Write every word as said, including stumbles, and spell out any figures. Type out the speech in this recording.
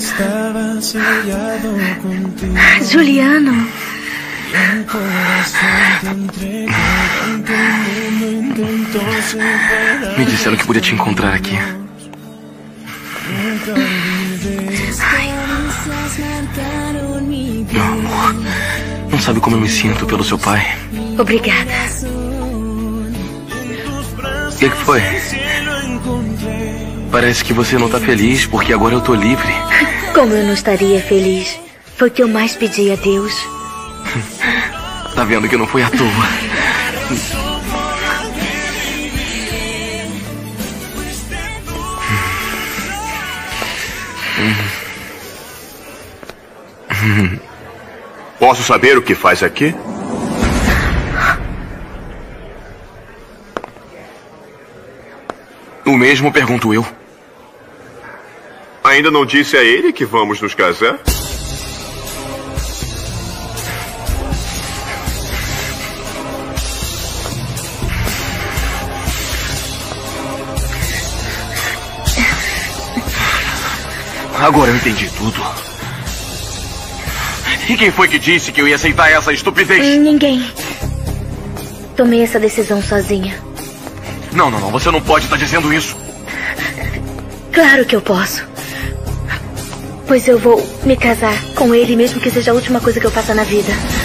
Juliano. Me disseram que podia te encontrar aqui. Meu amor, não sabe como eu me sinto pelo seu pai. Obrigada. O que, que foi? Parece que você não tá feliz porque agora eu tô livre. Como eu não estaria feliz? Foi o que eu mais pedi a Deus. Tá vendo que não foi à toa. Posso saber o que faz aqui? O mesmo pergunto eu. Ainda não disse a ele que vamos nos casar? Agora eu entendi tudo. E quem foi que disse que eu ia aceitar essa estupidez? Ninguém. Tomei essa decisão sozinha. Não, não, não. Você não pode estar dizendo isso. Claro que eu posso. Pois eu vou me casar com ele, mesmo que seja a última coisa que eu faça na vida.